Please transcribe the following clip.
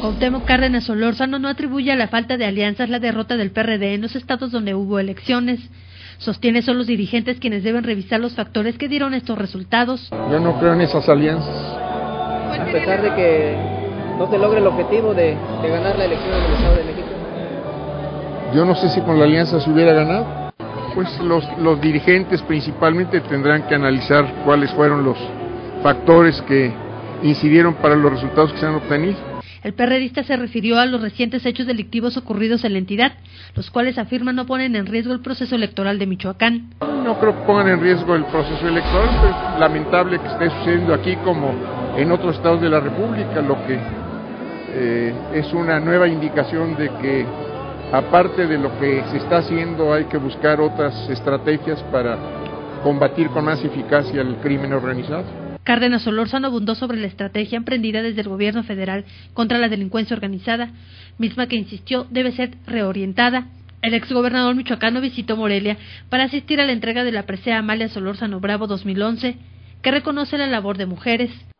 Cuauhtémoc Cárdenas Solórzano no atribuye a la falta de alianzas la derrota del PRD en los estados donde hubo elecciones. Sostiene son los dirigentes quienes deben revisar los factores que dieron estos resultados. Yo no creo en esas alianzas. A pesar de que no se logre el objetivo de ganar la elección en el Estado de México. Yo no sé si con la alianza se hubiera ganado. Pues los dirigentes principalmente tendrán que analizar cuáles fueron los factores que incidieron para los resultados que se han obtenido. El perredista se refirió a los recientes hechos delictivos ocurridos en la entidad, los cuales afirma no ponen en riesgo el proceso electoral de Michoacán. No creo que pongan en riesgo el proceso electoral, pero es lamentable que esté sucediendo aquí como en otros estados de la República, lo que es una nueva indicación de que aparte de lo que se está haciendo hay que buscar otras estrategias para combatir con más eficacia el crimen organizado. Cárdenas Solórzano abundó sobre la estrategia emprendida desde el gobierno federal contra la delincuencia organizada, misma que insistió debe ser reorientada. El exgobernador michoacano visitó Morelia para asistir a la entrega de la presea Amalia Solórzano Bravo 2011, que reconoce la labor de mujeres.